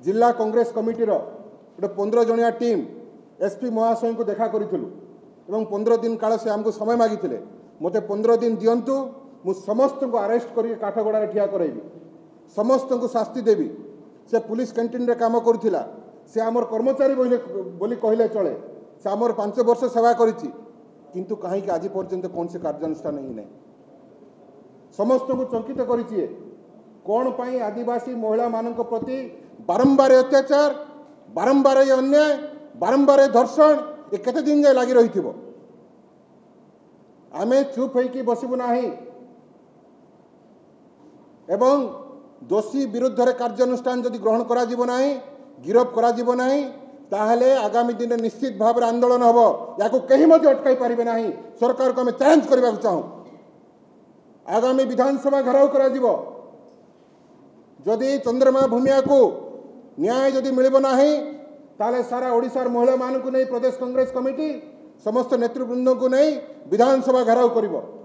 जिला कांग्रेस कमिटी गोटे 15 जणिया team SP महाशय को देखा करूँ 15 दिन काल से आमको समय मागिले मते 15 दिन दिंतु मु समस्त को अरेस्ट करके काठगड़ा ठिया कराइबी समस्त को शास्ति देवी से पुलिस कैंटीन रे काम करुला से आमर कर्मचारी बोली कहले चले से आमर 5 वर्ष सेवा करिछि किंतु कहीं आज पर्यंत कौन से कार्यानुष्ठान ही नहीं समस्त को चंकित करिछि कौन पाई आदिवासी महिला मान प्रति बारंबार अत्याचार बारंबार अन्याय बारंबार धर्षण ये केते दिन जाए लगी रही आमे चुप होइकी बसबु नाही एवं दोषी विरुद्ध रे कार्यानुष्ठान जदि ग्रहण करा जीवो नाही गिरफ करा जीवो नाही ताहले आगामी दिन में निश्चित भाव में आंदोलन हम या कहीं मत अटकाई पारे ना सरकार को आम चैलेंज करने चाहूँ आगामी विधानसभा घेराव करा जीवो जदि चंद्रमा भूमिया को न्याय जदि मिलिबो नाही ताले सारा ओडिशार महिला मान को नहीं प्रदेश कांग्रेस कमिटी समस्त नेतृवृंद को नहीं विधानसभा घेराव करिवो।